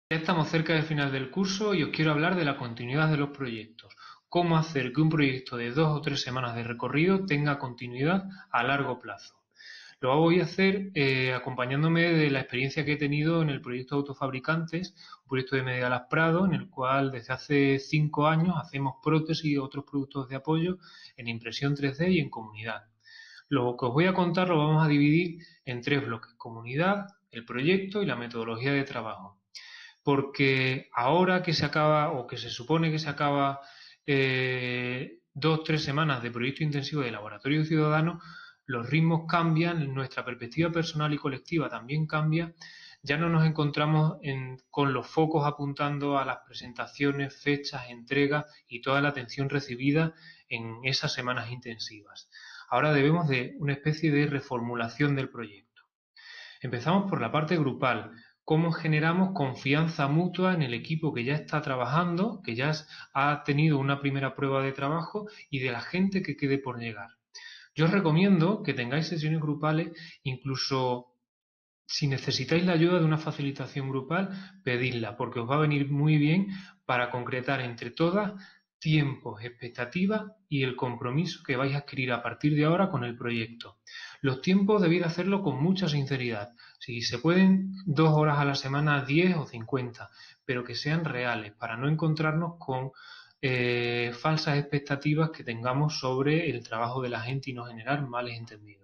Ya estamos cerca del final del curso y os quiero hablar de la continuidad de los proyectos. Cómo hacer que un proyecto de 2 o 3 semanas de recorrido tenga continuidad a largo plazo. Lo voy a hacer acompañándome de la experiencia que he tenido en el proyecto Autofabricantes, un proyecto de Medialas Prado, en el cual desde hace 5 años hacemos prótesis y otros productos de apoyo en impresión 3D y en comunidad. Lo que os voy a contar lo vamos a dividir en 3 bloques: comunidad, el proyecto y la metodología de trabajo, porque ahora que se acaba o que se supone que se acaba 2 o 3 semanas de proyecto intensivo de laboratorio ciudadano, los ritmos cambian, nuestra perspectiva personal y colectiva también cambia. Ya no nos encontramos con los focos apuntando a las presentaciones, fechas, entregas y toda la atención recibida en esas semanas intensivas. Ahora debemos de una especie de reformulación del proyecto. Empezamos por la parte grupal. ¿Cómo generamos confianza mutua en el equipo que ya está trabajando, que ya ha tenido una primera prueba de trabajo, y de la gente que quede por llegar? Yo os recomiendo que tengáis sesiones grupales, incluso si necesitáis la ayuda de una facilitación grupal, pedidla, porque os va a venir muy bien para concretar entre todas tiempos, expectativas y el compromiso que vais a adquirir a partir de ahora con el proyecto. Los tiempos debéis hacerlo con mucha sinceridad. Si se pueden 2 horas a la semana, 10 o 50, pero que sean reales, para no encontrarnos con falsas expectativas que tengamos sobre el trabajo de la gente y no generar males entendidos.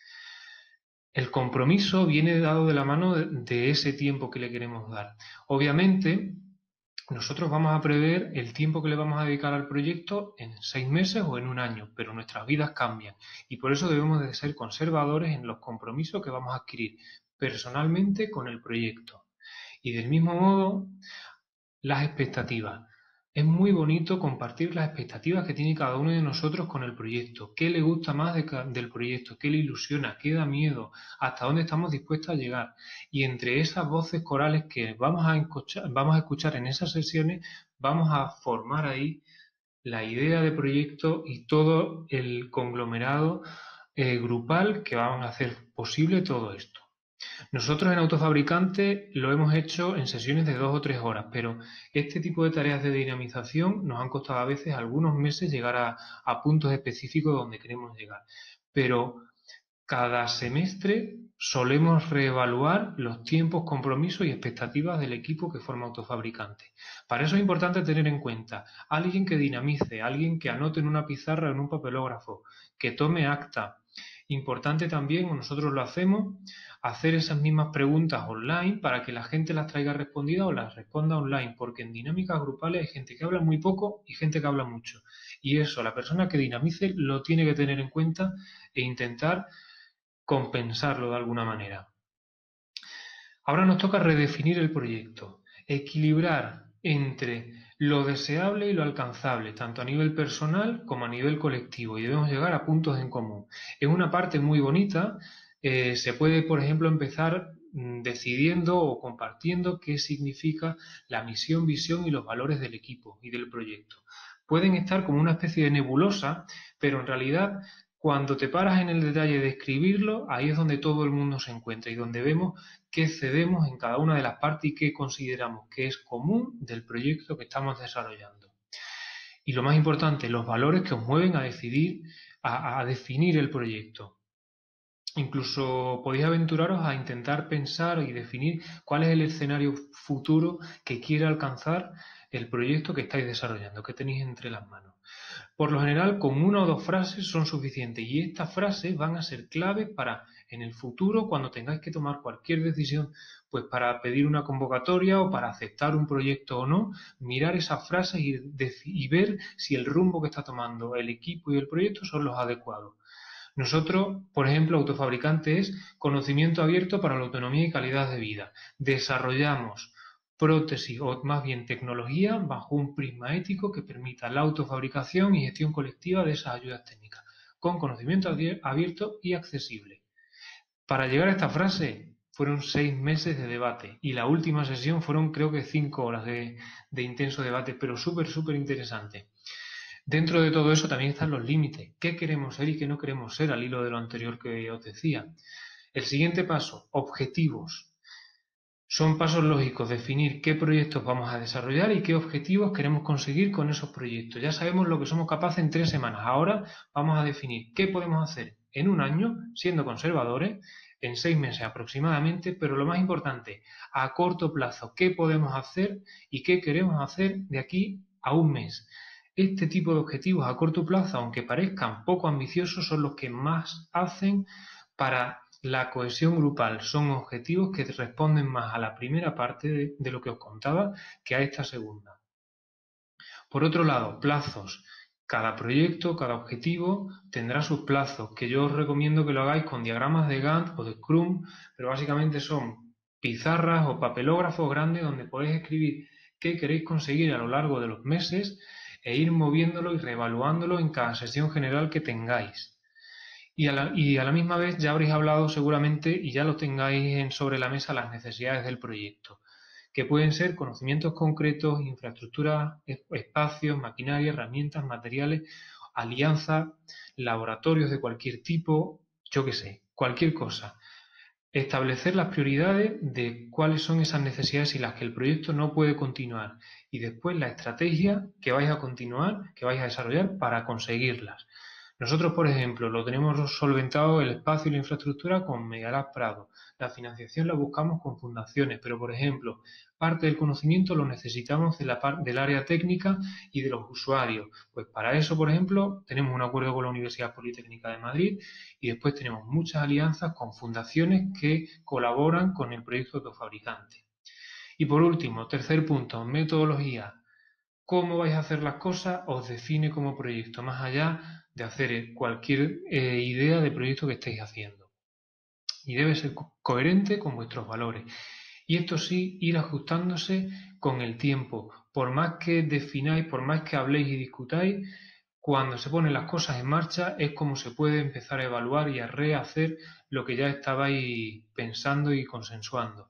El compromiso viene dado de la mano de ese tiempo que le queremos dar. Obviamente, nosotros vamos a prever el tiempo que le vamos a dedicar al proyecto en 6 meses o en un año, pero nuestras vidas cambian y por eso debemos de ser conservadores en los compromisos que vamos a adquirir personalmente con el proyecto. Y del mismo modo, las expectativas. Es muy bonito compartir las expectativas que tiene cada uno de nosotros con el proyecto. ¿Qué le gusta más del proyecto? ¿Qué le ilusiona? ¿Qué da miedo? ¿Hasta dónde estamos dispuestos a llegar? Y entre esas voces corales que vamos a escuchar en esas sesiones, vamos a formar ahí la idea de proyecto y todo el conglomerado grupal que van a hacer posible todo esto. Nosotros en Autofabricante lo hemos hecho en sesiones de 2 o 3 horas, pero este tipo de tareas de dinamización nos han costado a veces algunos meses llegar a puntos específicos donde queremos llegar. Pero cada semestre solemos reevaluar los tiempos, compromisos y expectativas del equipo que forma Autofabricante. Para eso es importante tener en cuenta alguien que dinamice, alguien que anote en una pizarra o en un papelógrafo, que tome acta. Importante también, nosotros lo hacemos, hacer esas mismas preguntas online para que la gente las traiga respondidas o las responda online, porque en dinámicas grupales hay gente que habla muy poco y gente que habla mucho. Y eso, la persona que dinamice lo tiene que tener en cuenta e intentar compensarlo de alguna manera. Ahora nos toca redefinir el proyecto, equilibrar entre lo deseable y lo alcanzable, tanto a nivel personal como a nivel colectivo, y debemos llegar a puntos en común. Es una parte muy bonita. Se puede, por ejemplo, empezar decidiendo o compartiendo qué significa la misión, visión y los valores del equipo y del proyecto. Pueden estar como una especie de nebulosa, pero en realidad cuando te paras en el detalle de escribirlo, ahí es donde todo el mundo se encuentra y donde vemos qué cedemos en cada una de las partes y qué consideramos que es común del proyecto que estamos desarrollando. Y lo más importante, los valores que os mueven a decidir, a definir el proyecto. Incluso podéis aventuraros a intentar pensar y definir cuál es el escenario futuro que quiere alcanzar el proyecto que estáis desarrollando, que tenéis entre las manos. Por lo general, con 1 o 2 frases son suficientes y estas frases van a ser claves para en el futuro, cuando tengáis que tomar cualquier decisión, pues para pedir una convocatoria o para aceptar un proyecto o no, mirar esas frases y ver si el rumbo que está tomando el equipo y el proyecto son los adecuados. Nosotros, por ejemplo, Autofabricante es conocimiento abierto para la autonomía y calidad de vida. Desarrollamos prótesis o más bien tecnología bajo un prisma ético que permita la autofabricación y gestión colectiva de esas ayudas técnicas, con conocimiento abierto y accesible. Para llegar a esta frase fueron 6 meses de debate y la última sesión fueron creo que 5 horas de intenso debate, pero súper interesante. Dentro de todo eso también están los límites. ¿Qué queremos ser y qué no queremos ser? Al hilo de lo anterior que os decía. El siguiente paso, objetivos. Son pasos lógicos definir qué proyectos vamos a desarrollar y qué objetivos queremos conseguir con esos proyectos. Ya sabemos lo que somos capaces en 3 semanas. Ahora vamos a definir qué podemos hacer en un año, siendo conservadores, en 6 meses aproximadamente, pero lo más importante, a corto plazo, qué podemos hacer y qué queremos hacer de aquí a un mes. Este tipo de objetivos a corto plazo, aunque parezcan poco ambiciosos, son los que más hacen para la cohesión grupal. Son objetivos que responden más a la primera parte de lo que os contaba que a esta segunda. Por otro lado, plazos. Cada proyecto, cada objetivo tendrá sus plazos, que yo os recomiendo que lo hagáis con diagramas de Gantt o de Scrum, pero básicamente son pizarras o papelógrafos grandes donde podéis escribir qué queréis conseguir a lo largo de los meses e ir moviéndolo y reevaluándolo en cada sesión general que tengáis. Y a la misma vez ya habréis hablado seguramente y ya lo tengáis sobre la mesa las necesidades del proyecto, que pueden ser conocimientos concretos, infraestructuras, espacios, maquinaria, herramientas, materiales, alianzas, laboratorios de cualquier tipo, yo qué sé, cualquier cosa. Establecer las prioridades de cuáles son esas necesidades y las que el proyecto no puede continuar y después la estrategia que vais a continuar, que vais a desarrollar para conseguirlas. Nosotros, por ejemplo, lo tenemos solventado el espacio y la infraestructura con Megalab Prado. La financiación la buscamos con fundaciones, pero, por ejemplo, parte del conocimiento lo necesitamos del área técnica y de los usuarios. Pues para eso, por ejemplo, tenemos un acuerdo con la Universidad Politécnica de Madrid y después tenemos muchas alianzas con fundaciones que colaboran con el proyecto autofabricante. Y por último, tercer punto, metodología. Cómo vais a hacer las cosas os define como proyecto, más allá de hacer cualquier idea de proyecto que estéis haciendo. Y debe ser coherente con vuestros valores. Y esto sí, ir ajustándose con el tiempo. Por más que defináis, por más que habléis y discutáis, cuando se ponen las cosas en marcha es como se puede empezar a evaluar y a rehacer lo que ya estabais pensando y consensuando.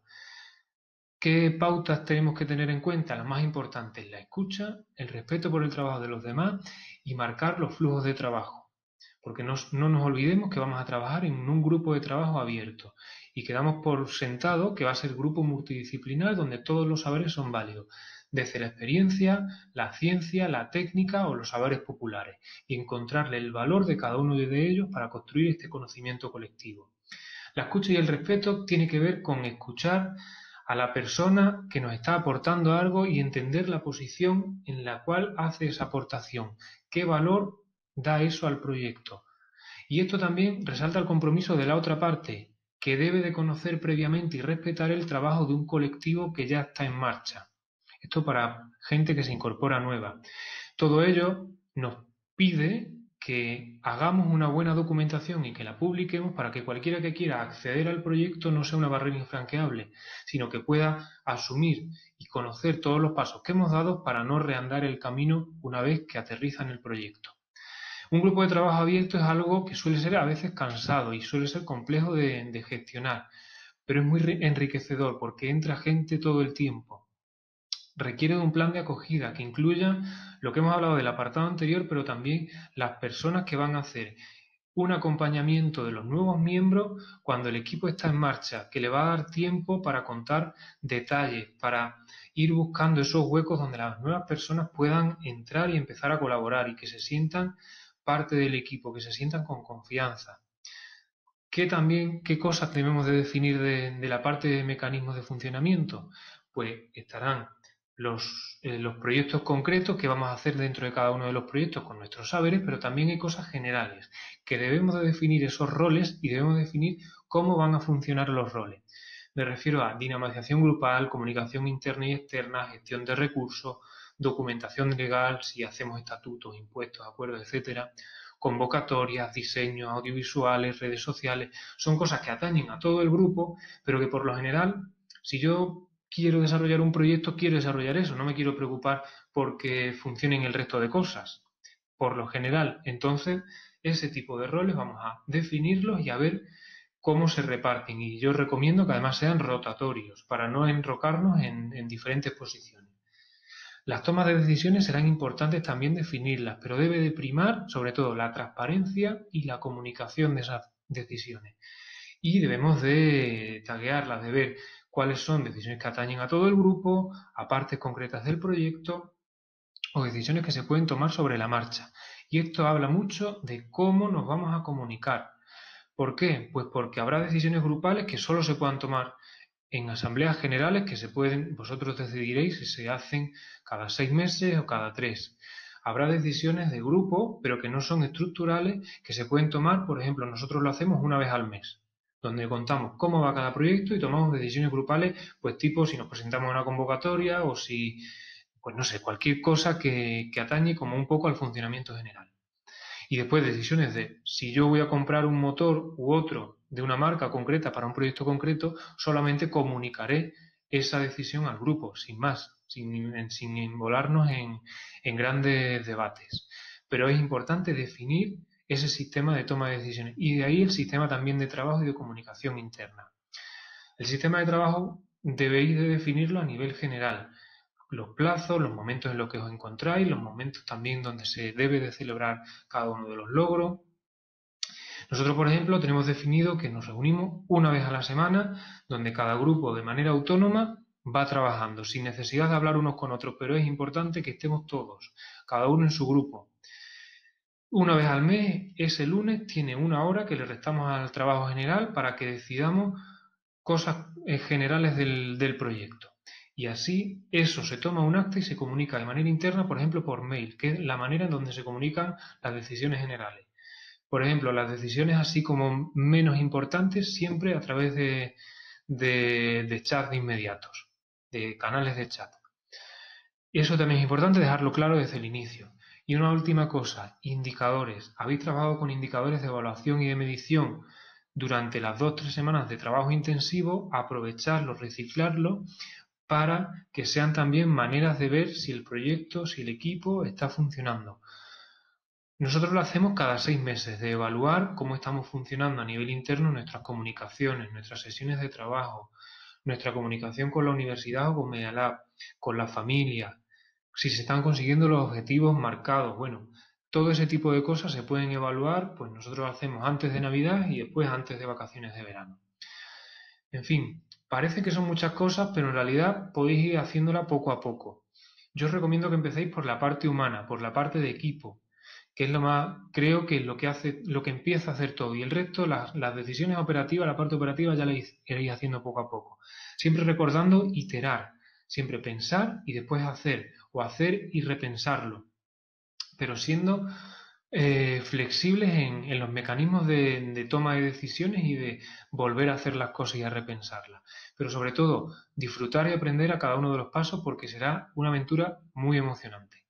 ¿Qué pautas tenemos que tener en cuenta? Las más importantes, la escucha, el respeto por el trabajo de los demás y marcar los flujos de trabajo. Porque no nos olvidemos que vamos a trabajar en un grupo de trabajo abierto y quedamos por sentado que va a ser grupo multidisciplinar donde todos los saberes son válidos, desde la experiencia, la ciencia, la técnica o los saberes populares, y encontrarle el valor de cada uno de ellos para construir este conocimiento colectivo. La escucha y el respeto tiene que ver con escuchar a la persona que nos está aportando algo y entender la posición en la cual hace esa aportación, qué valor da eso al proyecto. Y esto también resalta el compromiso de la otra parte, que debe de conocer previamente y respetar el trabajo de un colectivo que ya está en marcha. Esto para gente que se incorpora nueva. Todo ello nos pide que hagamos una buena documentación y que la publiquemos para que cualquiera que quiera acceder al proyecto no sea una barrera infranqueable, sino que pueda asumir y conocer todos los pasos que hemos dado para no reandar el camino una vez que aterriza en el proyecto. Un grupo de trabajo abierto es algo que suele ser a veces cansado y suele ser complejo de gestionar, pero es muy enriquecedor porque entra gente todo el tiempo. Requiere de un plan de acogida que incluya lo que hemos hablado del apartado anterior, pero también las personas que van a hacer un acompañamiento de los nuevos miembros cuando el equipo está en marcha, que le va a dar tiempo para contar detalles, para ir buscando esos huecos donde las nuevas personas puedan entrar y empezar a colaborar y que se sientan parte del equipo, que se sientan con confianza. ¿Qué cosas debemos de definir de la parte de mecanismos de funcionamiento? Pues estarán los proyectos concretos que vamos a hacer dentro de cada uno de los proyectos con nuestros saberes, pero también hay cosas generales, que debemos de definir esos roles y debemos definir cómo van a funcionar los roles. Me refiero a dinamización grupal, comunicación interna y externa, gestión de recursos, documentación legal, si hacemos estatutos, impuestos, acuerdos, etcétera, convocatorias, diseños audiovisuales, redes sociales, son cosas que atañen a todo el grupo, pero que por lo general, si yo quiero desarrollar un proyecto, quiero desarrollar eso, no me quiero preocupar porque funcionen el resto de cosas. Por lo general, entonces, ese tipo de roles vamos a definirlos y a ver cómo se reparten. Y yo recomiendo que además sean rotatorios para no enrocarnos en diferentes posiciones. Las tomas de decisiones serán importantes también definirlas, pero debe de primar sobre todo la transparencia y la comunicación de esas decisiones. Y debemos de taguearlas, de ver cuáles son decisiones que atañen a todo el grupo, a partes concretas del proyecto o decisiones que se pueden tomar sobre la marcha. Y esto habla mucho de cómo nos vamos a comunicar. ¿Por qué? Pues porque habrá decisiones grupales que solo se puedan tomar en asambleas generales que se pueden, vosotros decidiréis si se hacen cada 6 meses o cada 3. Habrá decisiones de grupo, pero que no son estructurales, que se pueden tomar, por ejemplo, nosotros lo hacemos una vez al mes, donde contamos cómo va cada proyecto y tomamos decisiones grupales, pues tipo si nos presentamos a una convocatoria o si, pues no sé, cualquier cosa que atañe como un poco al funcionamiento general. Y después decisiones de si yo voy a comprar un motor u otro de una marca concreta para un proyecto concreto, solamente comunicaré esa decisión al grupo, sin más, sin involarnos en grandes debates. Pero es importante definir ese sistema de toma de decisiones y de ahí el sistema también de trabajo y de comunicación interna. El sistema de trabajo debéis de definirlo a nivel general, los plazos, los momentos en los que os encontráis, los momentos también donde se debe de celebrar cada uno de los logros. Nosotros, por ejemplo, tenemos definido que nos reunimos una vez a la semana, donde cada grupo de manera autónoma va trabajando, sin necesidad de hablar unos con otros, pero es importante que estemos todos, cada uno en su grupo. Una vez al mes, ese lunes, tiene una hora que le restamos al trabajo general para que decidamos cosas generales del proyecto. Y así eso se toma un acta y se comunica de manera interna, por ejemplo, por mail, que es la manera en donde se comunican las decisiones generales. Por ejemplo, las decisiones así como menos importantes siempre a través de chats inmediatos, de canales de chat. Eso también es importante dejarlo claro desde el inicio. Y una última cosa, indicadores. ¿Habéis trabajado con indicadores de evaluación y de medición durante las 2-3 semanas de trabajo intensivo? Aprovecharlos, reciclarlos para que sean también maneras de ver si el proyecto, si el equipo está funcionando. Nosotros lo hacemos cada 6 meses, de evaluar cómo estamos funcionando a nivel interno nuestras comunicaciones, nuestras sesiones de trabajo, nuestra comunicación con la universidad o con Media Lab, con la familia, si se están consiguiendo los objetivos marcados. Bueno, todo ese tipo de cosas se pueden evaluar, pues nosotros lo hacemos antes de Navidad y después antes de vacaciones de verano. En fin, parece que son muchas cosas, pero en realidad podéis ir haciéndola poco a poco. Yo os recomiendo que empecéis por la parte humana, por la parte de equipo, que es lo más, creo que es lo que empieza a hacer todo. Y el resto, las decisiones operativas, la parte operativa ya la iréis haciendo poco a poco. Siempre recordando iterar, siempre pensar y después hacer, o hacer y repensarlo, pero siendo flexibles en los mecanismos de toma de decisiones y de volver a hacer las cosas y a repensarlas. Pero sobre todo, disfrutar y aprender a cada uno de los pasos porque será una aventura muy emocionante.